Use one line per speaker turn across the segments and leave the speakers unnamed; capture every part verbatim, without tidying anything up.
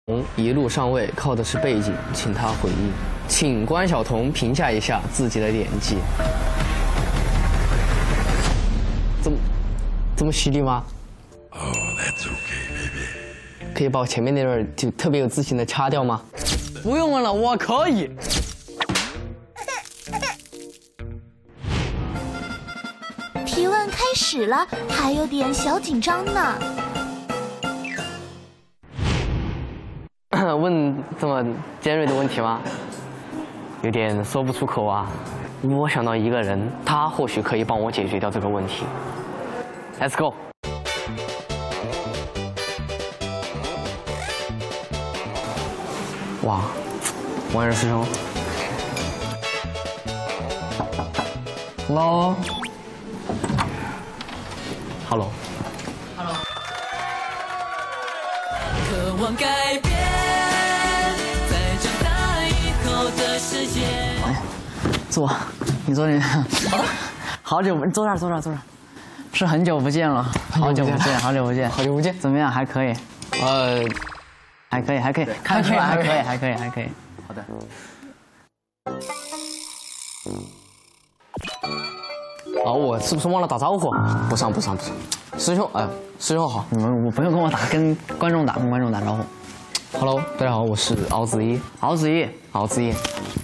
一路上位靠的是背景，请他回应。请关晓彤评价一下自己的演技。这么这么犀利吗？
Oh, that's okay, baby.
可以把我前面那段就特别有自信的掐掉吗？不用问了，我可以。
提问开始了，还有点小紧张呢。
问这么尖锐的问题吗？有点说不出口啊。我想到一个人，他或许可以帮我解决掉这个问题。Let's go。 哇，王仁师兄 ，Hello，Hello，Hello，
渴望改变，在长大以后的世界。
哎，坐，你坐那。好的。好久不，坐这儿，坐这儿，坐这儿。是很久不见了，好久不见，好久不见，
好久不见。
怎么样？还可以。呃。 还可以，还可以，看出来还可以，还可以，还可以。好的。
哦，我是不是忘了打招呼？不上，不上，不上。师兄，哎、呃，师兄好。
你们我不用跟我打，跟观众打，跟观众打招呼。
Hello， 大家好，我是敖子一。
敖子一，
敖子一。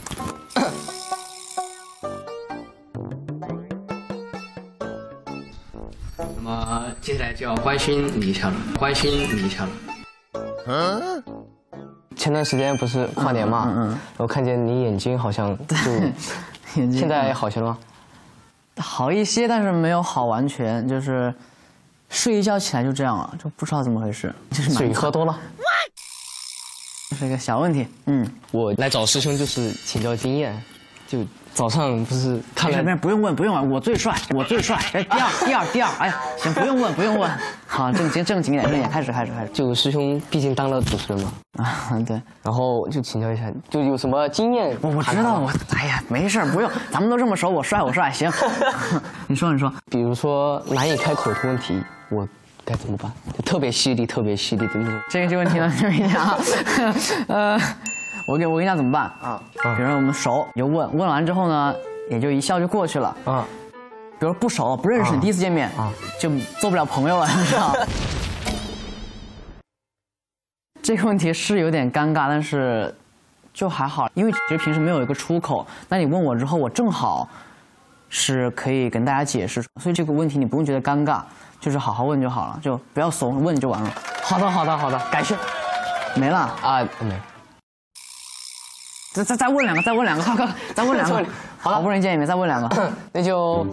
那么接下来就要官宣你一下了，官宣你一下了。 嗯，前段时间不是跨年嘛，嗯嗯，我看见你眼睛好像就，
眼睛
现在好些了吗？
好一些，但是没有好完全，就是睡一觉起来就这样了，就不知道怎么回事。就是
水喝多了，
这是一个小问题。嗯，
我来找师兄就是请教经验，就早上不是看了，
不用问，不用问，我最帅，我最帅。哎，第二，第二，第二，哎呀，行，不用问，不用问。好，正经正经一点，正经点，开始，开始，开始。
就师兄毕竟当了主持人嘛，
啊，对。
然后就请教一下，就有什么经验？
我我知道，我哎呀，没事，不用，咱们都这么熟，我帅，我帅，行。你说，你说。
比如说难以开口的问题，我该怎么办？就特别犀利，特别犀利的那种。
这个这个问题呢，就一下啊，呃。 我给我跟你讲怎么办啊？比如说我们熟，你就问，问完之后呢，也就一笑就过去了啊。比如不熟不认识，第一次见面啊，就做不了朋友了，你知道？这个问题是有点尴尬，但是就还好，因为其实平时没有一个出口。那你问我之后，我正好是可以跟大家解释，所以这个问题你不用觉得尴尬，就是好好问就好了，就不要怂，问就完了。
好的，好的，好的，感谢。
没了
啊，没。
再再再问两个，再问两个，快快，再问两个。好了，好不容易见一面，再问两个，
那就。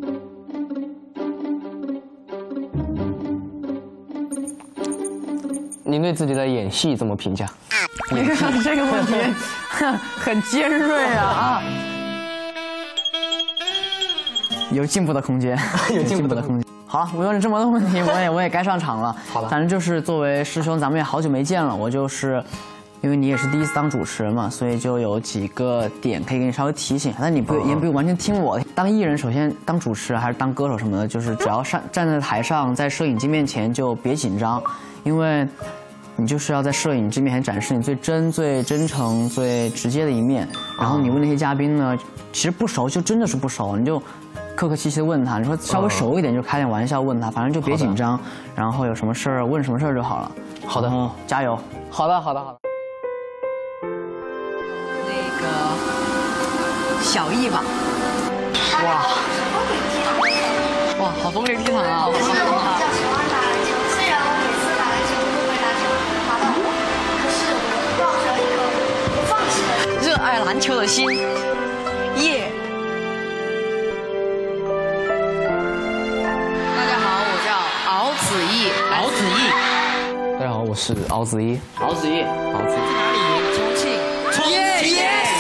您对自己的演戏怎么评价？
你看这个问题很尖锐啊啊！有进步的空间，有进步的空间。好，我问了这么多问题，我也我也该上场了。
好了，
反正就是作为师兄，咱们也好久没见了，我就是。 因为你也是第一次当主持人嘛，所以就有几个点可以给你稍微提醒。但你不也不用完全听我。当艺人，首先当主持人还是当歌手什么的，就是只要上站在台上，在摄影机面前就别紧张，因为你就是要在摄影机面前展示你最真、最真诚、最直接的一面。然后你问那些嘉宾呢，其实不熟就真的是不熟，你就客客气气的问他。你说稍微熟一点就开点玩笑问他，反正就别紧张。然后有什么事儿问什么事儿就好了。
好的，
加油。
好的，好的，好的。
小艺吧，哇，哇，好风流倜傥啊！
我是我比较喜欢打篮球，虽然我每次打篮球都会打球打到我，可是我抱着一个不放弃的
热爱篮球的心，耶！大家好，我叫敖子毅，敖子毅。
大家好，我是敖子一，
敖子毅，
敖子一。
哪里？重庆。重庆。